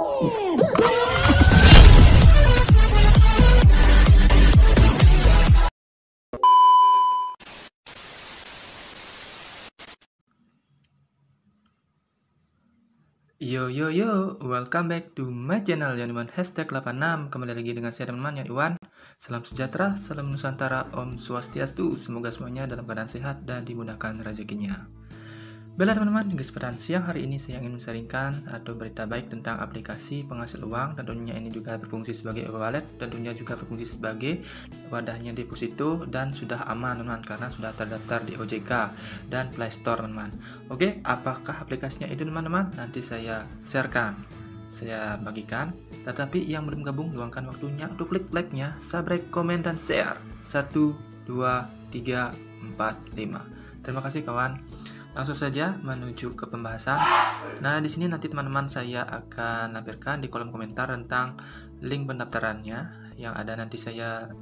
Yo, welcome back to my channel Yaniwan #86. Kembali lagi dengan saya teman-teman Yaniwan. Salam sejahtera, salam Nusantara, Om Swastiastu. Semoga semuanya dalam keadaan sehat dan dimudahkan rezekinya. Baiklah teman-teman, di kesempatan siang hari ini saya ingin menyaringkan atau berita baik tentang aplikasi penghasil uang. Tentunya ini juga berfungsi sebagai e-wallet, tentunya juga berfungsi sebagai wadahnya deposito dan sudah aman teman-teman karena sudah terdaftar di OJK dan Play Store teman-teman. Oke, apakah aplikasinya itu teman-teman? Nanti saya sharekan, saya bagikan. Tetapi yang belum gabung, luangkan waktunya untuk klik like-nya, subscribe, komen, dan share. 1, 2, 3, 4, 5. Terima kasih kawan. Langsung saja menuju ke pembahasan. Nah, di sini nanti teman-teman saya akan lampirkan di kolom komentar tentang link pendaftarannya yang ada nanti saya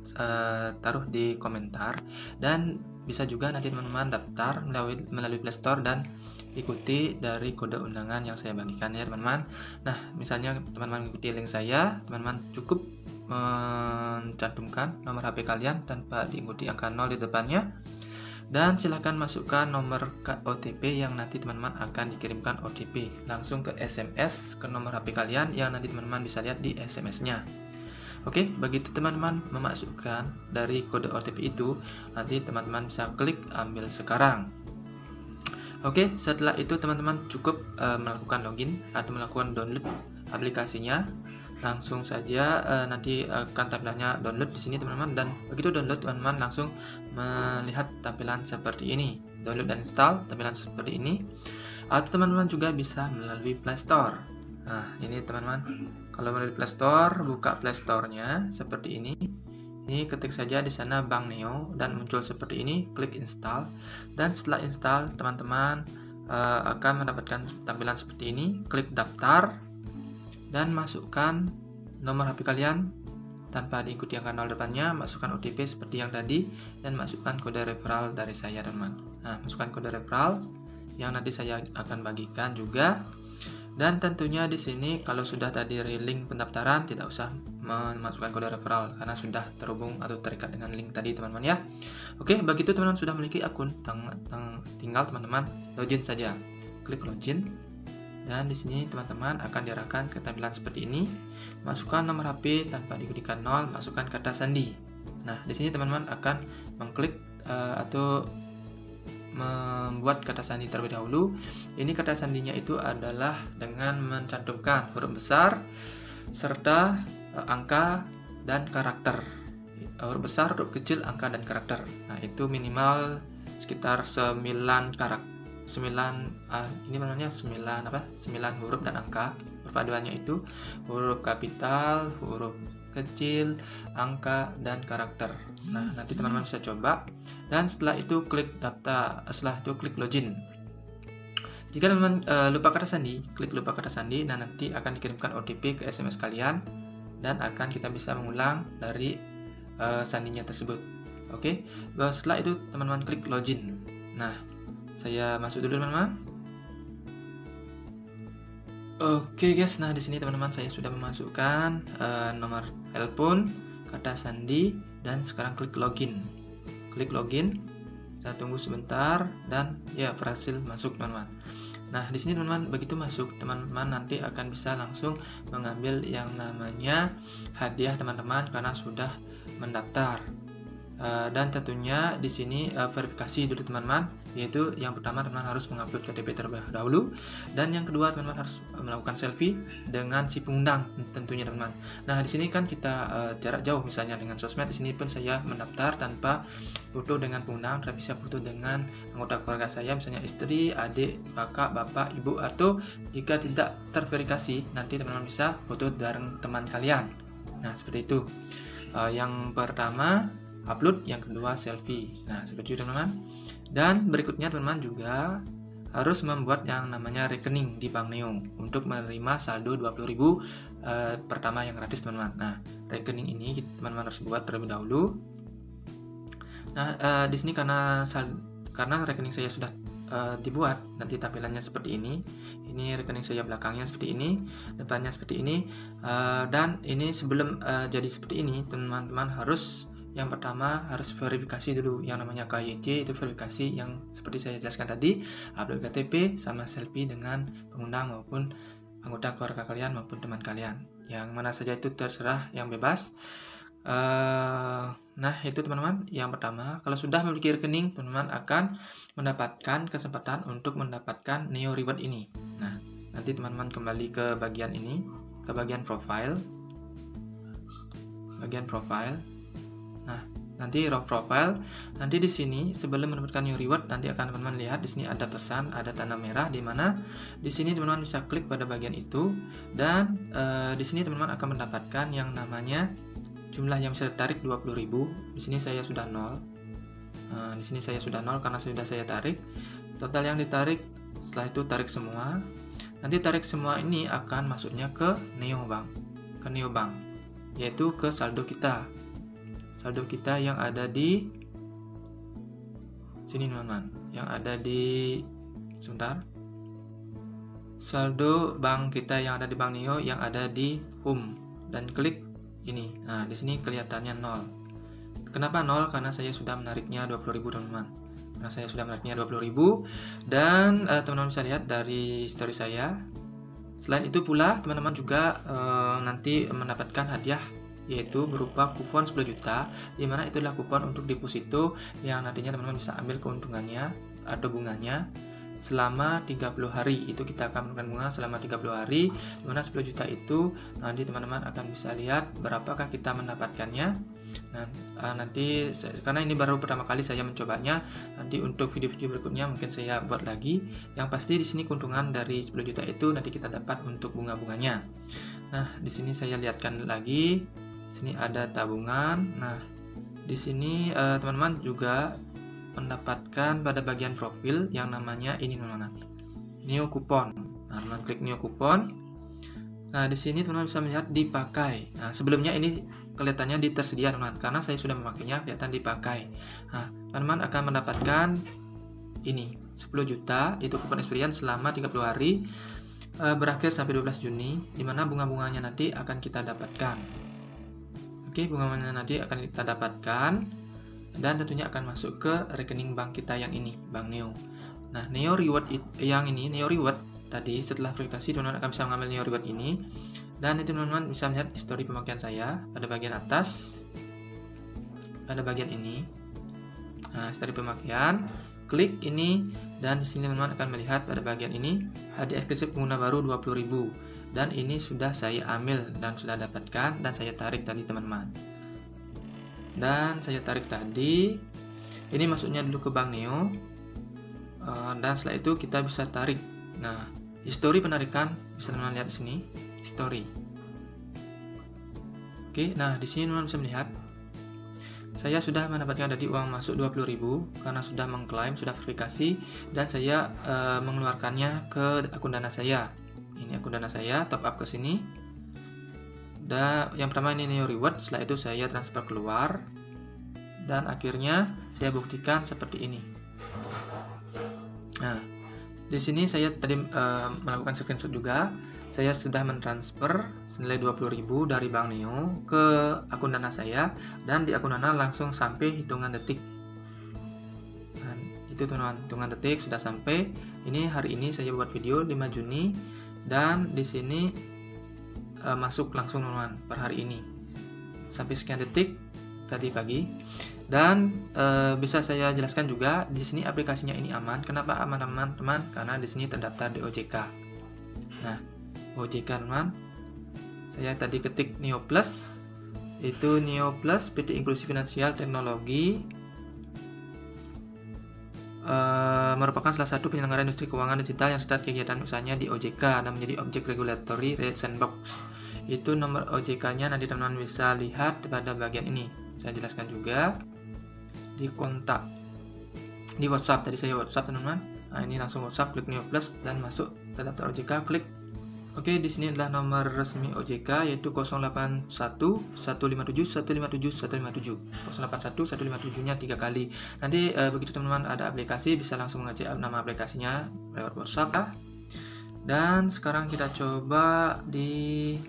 taruh di komentar, dan bisa juga nanti teman-teman daftar melalui Play Store dan ikuti dari kode undangan yang saya bagikan ya teman-teman. Nah, misalnya teman-teman ikuti link saya, teman-teman cukup mencantumkan nomor HP kalian tanpa diikuti angka 0 di depannya. Dan silahkan masukkan nomor OTP yang nanti teman-teman akan dikirimkan OTP langsung ke SMS ke nomor HP kalian yang nanti teman-teman bisa lihat di SMS-nya. Oke, begitu teman-teman memasukkan dari kode OTP itu, nanti teman-teman bisa klik ambil sekarang. Oke, setelah itu teman-teman cukup melakukan login atau melakukan download aplikasinya. Langsung saja nanti akan tampilannya download di sini teman-teman, dan begitu download teman-teman langsung melihat tampilan seperti ini. Download dan install tampilan seperti ini. Atau teman-teman juga bisa melalui Play Store. Nah, ini teman-teman, kalau melalui Play Store, buka Play Store-nya seperti ini. Ini ketik saja di sana Bank Neo dan muncul seperti ini, klik install. Dan setelah install, teman-teman akan mendapatkan tampilan seperti ini, klik daftar. Dan masukkan nomor HP kalian tanpa diikuti angka 0 depannya, masukkan OTP seperti yang tadi, dan masukkan kode referral dari saya teman-teman. Nah, masukkan kode referral yang nanti saya akan bagikan juga. Dan tentunya di sini kalau sudah tadi link pendaftaran, tidak usah memasukkan kode referral karena sudah terhubung atau terikat dengan link tadi teman-teman ya. Oke, begitu teman-teman sudah memiliki akun, tinggal teman-teman login saja. Klik login. Dan di sini teman-teman akan diarahkan ke tampilan seperti ini. Masukkan nomor HP tanpa diikuti 0, masukkan kata sandi. Nah, di sini teman-teman akan mengklik atau membuat kata sandi terlebih dahulu. Ini kata sandinya itu adalah dengan mencantumkan huruf besar serta angka dan karakter. Huruf besar, huruf kecil, angka dan karakter. Nah, itu minimal sekitar 9 karakter. 9 ini namanya 9 huruf dan angka. Perpaduannya itu huruf kapital, huruf kecil, angka, dan karakter. Nah, nanti teman-teman bisa coba. Dan setelah itu klik daftar, setelah itu klik login. Jika teman-teman lupa kata sandi, klik lupa kata sandi, dan nanti akan dikirimkan OTP ke SMS kalian dan akan kita bisa mengulang dari sandinya tersebut. Oke, setelah itu teman-teman klik login. Nah, saya masuk dulu teman-teman. Oke guys, nah di sini teman-teman saya sudah memasukkan nomor telepon, kata sandi, dan sekarang klik login. Klik login. Kita tunggu sebentar dan ya berhasil masuk teman-teman. Nah di sini teman-teman begitu masuk, teman-teman nanti akan bisa langsung mengambil yang namanya hadiah teman-teman karena sudah mendaftar. Dan tentunya di sini verifikasi dulu teman-teman, yaitu yang pertama teman-teman harus mengupload KTP terlebih dahulu, dan yang kedua teman-teman harus melakukan selfie dengan si pengundang tentunya teman-teman. Nah di sini kan kita jarak jauh, misalnya dengan sosmed. Di sini pun saya mendaftar tanpa foto dengan pengundang, tapi saya foto dengan anggota keluarga saya, misalnya istri, adik, kakak, bapak, ibu, atau jika tidak terverifikasi nanti teman-teman bisa foto bareng teman kalian. Nah seperti itu. Yang pertama upload, yang kedua selfie. Nah seperti itu teman-teman. Dan berikutnya teman-teman juga harus membuat yang namanya rekening di Bank Neo untuk menerima saldo 20.000 pertama yang gratis teman-teman. Nah rekening ini teman-teman harus buat terlebih dahulu. Nah di sini karena rekening saya sudah dibuat. Nanti tampilannya seperti ini. Ini rekening saya belakangnya seperti ini, depannya seperti ini, dan ini sebelum jadi seperti ini, teman-teman harus yang pertama harus verifikasi dulu yang namanya KYC. Itu verifikasi yang seperti saya jelaskan tadi, upload KTP sama selfie dengan pengundang maupun anggota keluarga kalian maupun teman kalian, yang mana saja itu terserah, yang bebas. Nah itu teman-teman yang pertama. Kalau sudah memiliki rekening, teman-teman akan mendapatkan kesempatan untuk mendapatkan Neo Reward ini. Nah nanti teman-teman kembali ke bagian ini, ke bagian profile. Nah nanti raw profile, nanti di sini sebelum mendapatkan New Reward, nanti akan teman-teman lihat di sini ada pesan, ada tanda merah, di mana di sini teman-teman bisa klik pada bagian itu, dan di sini teman-teman akan mendapatkan yang namanya jumlah yang bisa ditarik 20.000. Di sini saya sudah 0. Di sini saya sudah 0 karena sudah saya tarik. Total yang ditarik, setelah itu tarik semua. Nanti tarik semua ini akan masuknya ke Neobank, yaitu ke saldo kita. Saldo kita yang ada di sini teman-teman, yang ada di saldo bank kita yang ada di Bank Neo yang ada di home, dan klik ini. Nah di sini kelihatannya 0. Kenapa 0? Karena saya sudah menariknya 20.000 teman-teman. Karena saya sudah menariknya 20.000, dan teman-teman bisa lihat dari story saya. Selain itu pula teman-teman juga nanti mendapatkan hadiah, yaitu berupa kupon 10 juta, dimana itu adalah kupon untuk deposito yang nantinya teman-teman bisa ambil keuntungannya atau bunganya selama 30 hari. Itu kita akan memberikan bunga selama 30 hari, dimana 10 juta itu nanti teman-teman akan bisa lihat berapakah kita mendapatkannya. Nah, nanti karena ini baru pertama kali saya mencobanya, nanti untuk video-video berikutnya mungkin saya buat lagi. Yang pasti di sini keuntungan dari 10 juta itu nanti kita dapat untuk bunga-bunganya. Nah di sini saya lihatkan lagi, sini ada tabungan. Nah di sini teman-teman juga mendapatkan pada bagian profil yang namanya ini teman-teman, Neo Kupon. Nah teman-teman klik Neo Kupon. Nah di sini teman-teman bisa melihat dipakai. Nah sebelumnya ini kelihatannya di tersedia teman-teman, karena saya sudah memakainya kelihatan dipakai. Nah teman-teman akan mendapatkan ini 10 juta, itu kupon experience selama 30 hari, berakhir sampai 12 Juni, dimana bunga-bunganya nanti akan kita dapatkan. Oke, bunga-bunganya nanti akan kita dapatkan, dan tentunya akan masuk ke rekening bank kita yang ini, Bank Neo. Nah Neo Reward yang ini, Neo Reward tadi setelah verifikasi teman-teman akan bisa mengambil Neo Reward ini, dan itu teman-teman bisa melihat histori pemakaian saya pada bagian atas, pada bagian ini. Nah histori pemakaian, klik ini, dan di sini teman-teman akan melihat pada bagian ini hadiah eksklusif pengguna baru 20.000, dan ini sudah saya ambil dan sudah dapatkan, dan saya tarik tadi teman-teman. Dan saya tarik tadi, ini masuknya dulu ke Bank Neo, dan setelah itu kita bisa tarik. Nah histori penarikan bisa teman-teman lihat di sini, histori. Oke, nah di sini teman-teman bisa melihat saya sudah mendapatkan tadi uang masuk 20.000 karena sudah mengklaim, sudah verifikasi, dan saya mengeluarkannya ke akun Dana saya. Ini akun Dana saya, top up ke sini. Dan yang pertama ini Neo Reward, setelah itu saya transfer keluar, dan akhirnya saya buktikan seperti ini. Nah di sini saya tadi melakukan screenshot juga. Saya sudah mentransfer senilai 20.000 dari Bank Neo ke akun Dana saya, dan di akun Dana langsung sampai hitungan detik. Nah, itu teman-teman, hitungan detik sudah sampai. Ini hari ini saya buat video 5 Juni, dan di sini masuk langsung teman-teman per hari ini sampai sekian detik tadi pagi. Dan bisa saya jelaskan juga di sini aplikasinya ini aman. Kenapa aman teman-teman? Karena di sini terdaftar di OJK. Nah OJK teman, saya tadi ketik Neo Plus, itu Neo Plus PT Inklusi Finansial Teknologi, merupakan salah satu penyelenggara industri keuangan digital yang tercatat kegiatan usahanya di OJK dan menjadi objek regulatory sandbox. Itu nomor OJK-nya nanti teman-teman bisa lihat pada bagian ini. Saya jelaskan juga di kontak, di WhatsApp. Tadi saya WhatsApp teman-teman. Nah ini langsung WhatsApp, klik Neo Plus dan masuk terdaftar OJK, klik Oke, di sini adalah nomor resmi OJK yaitu 081 157 157 157. 081 157-nya 3 kali. Nanti begitu teman-teman ada aplikasi bisa langsung ngecek nama aplikasinya lewat WhatsApp ya. Dan sekarang kita coba di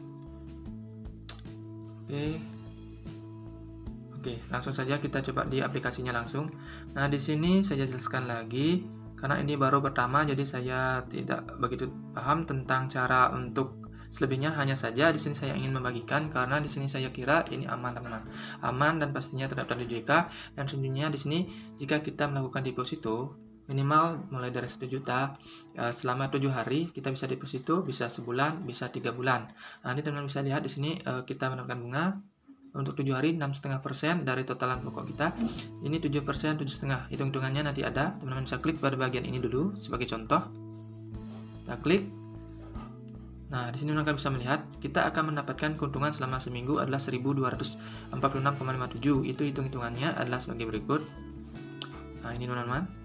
Oke, langsung saja kita coba di aplikasinya langsung. Nah, di sini saya jelaskan lagi karena ini baru pertama, jadi saya tidak begitu paham tentang cara untuk selebihnya. Hanya saja di sini saya ingin membagikan karena di sini saya kira ini aman teman-teman, aman dan pastinya terdaftar di OJK. Dan tentunya di sini jika kita melakukan deposito minimal mulai dari 1 juta selama 7 hari kita bisa deposito, bisa sebulan, bisa 3 bulan. Nah, ini teman-teman bisa lihat di sini kita mendapatkan bunga. Untuk 7 hari 6,5% dari totalan pokok kita. Ini 7%, 7,5%. Hitung-hitungannya nanti ada. Teman-teman bisa klik pada bagian ini dulu sebagai contoh. Kita klik. Nah, di sini teman-teman bisa melihat kita akan mendapatkan keuntungan selama seminggu adalah 1.246,57. Itu hitung-hitungannya adalah sebagai berikut. Nah, ini teman-teman.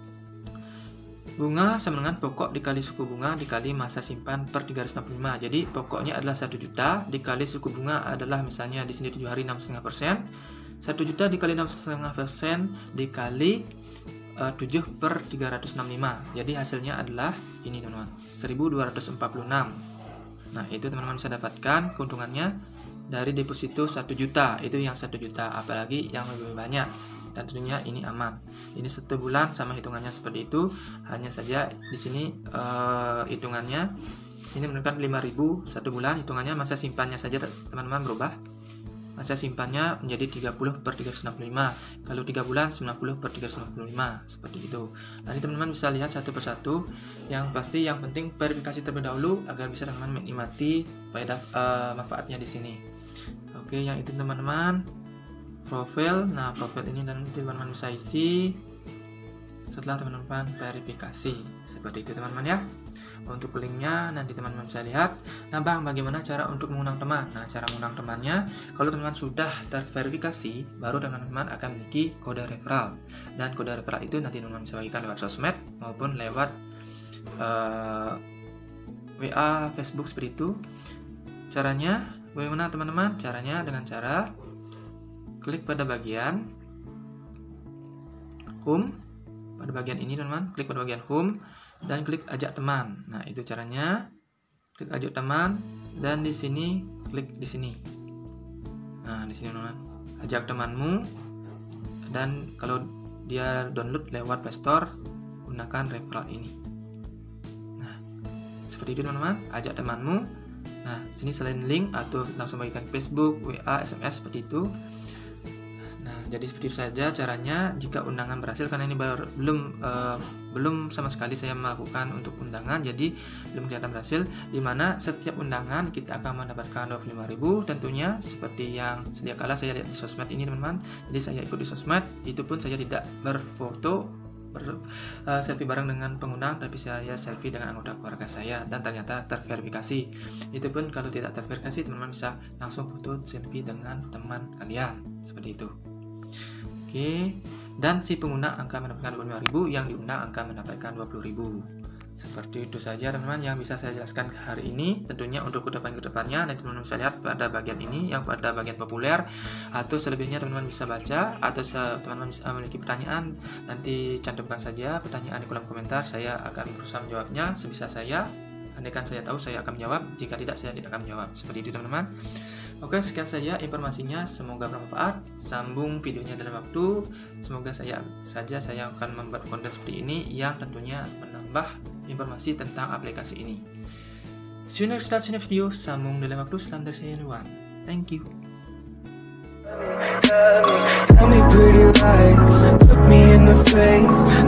Bunga sama dengan pokok dikali suku bunga dikali masa simpan per 365. Jadi pokoknya adalah 1 juta dikali suku bunga adalah misalnya di sini 7 hari 6,5%. 1 juta dikali 6,5% dikali 7 per 365. Jadi hasilnya adalah ini teman-teman, 1.246. Nah, itu teman-teman bisa dapatkan keuntungannya dari deposito 1 juta. Itu yang 1 juta, apalagi yang lebih banyak. Dan tentunya ini aman. Ini 1 bulan sama hitungannya seperti itu. Hanya saja di sini hitungannya ini menunjukkan 5.000 1 bulan. Hitungannya masa simpannya saja teman-teman berubah. Masa simpannya menjadi 30 per 365. Kalau 3 bulan 90 per 365. Seperti itu. Nanti teman-teman bisa lihat satu persatu. Yang pasti yang penting verifikasi terlebih dahulu agar bisa teman-teman menikmati faedah manfaatnya di sini. Oke, yang itu teman-teman. Profil. Nah, profil ini nanti teman-teman bisa isi setelah teman-teman verifikasi. Seperti itu teman-teman ya. Untuk linknya nanti teman-teman bisa lihat. Nah, Bang, bagaimana cara untuk mengundang teman? Nah, cara mengundang temannya, kalau teman-teman sudah terverifikasi, baru teman-teman akan memiliki kode referral. Dan kode referral itu nanti teman-teman bisa bagikan lewat sosmed maupun lewat WA, Facebook seperti itu. Caranya bagaimana teman-teman? Caranya dengan cara klik pada bagian home, pada bagian ini teman-teman, klik pada bagian home dan klik ajak teman. Nah, itu caranya. Klik ajak teman dan di sini klik di sini. Nah, di sini teman-teman, ajak temanmu, dan kalau dia download lewat Play Store gunakan referral ini. Nah, seperti itu teman-teman, ajak temanmu. Nah, sini selain link atau langsung bagikan Facebook, WA, SMS seperti itu. Nah, jadi seperti itu saja caranya jika undangan berhasil, karena ini belum sama sekali saya melakukan untuk undangan, jadi belum kelihatan berhasil. Dimana setiap undangan kita akan mendapatkan 25.000 tentunya, seperti yang sedia kala saya lihat di sosmed ini teman-teman. Jadi saya ikut di sosmed, itu pun saya tidak berfoto selfie bareng dengan pengundang, tapi saya selfie dengan anggota keluarga saya dan ternyata terverifikasi. Itu pun kalau tidak terverifikasi, teman-teman bisa langsung foto selfie dengan teman kalian seperti itu. Oke, dan si pengguna akan mendapatkan 25.000, yang diundang akan mendapatkan 20.000. Seperti itu saja teman-teman yang bisa saya jelaskan hari ini. Tentunya untuk kedepannya nanti teman-teman bisa lihat pada bagian ini, yang pada bagian populer, atau selebihnya teman-teman bisa baca, atau teman-teman bisa memiliki pertanyaan, nanti cantumkan saja pertanyaan di kolom komentar. Saya akan berusaha menjawabnya sebisa saya. Andaikan saya tahu, saya akan menjawab. Jika tidak, saya tidak akan menjawab. Seperti itu teman-teman. Oke, sekian saja informasinya. Semoga bermanfaat. Sambung videonya dalam waktu. Semoga saya akan membuat konten seperti ini yang tentunya menambah informasi tentang aplikasi ini. See you next video. Sambung dalam waktu. Salam dari saya, Luan. Thank you. Tell me pretty lies, look me in the face.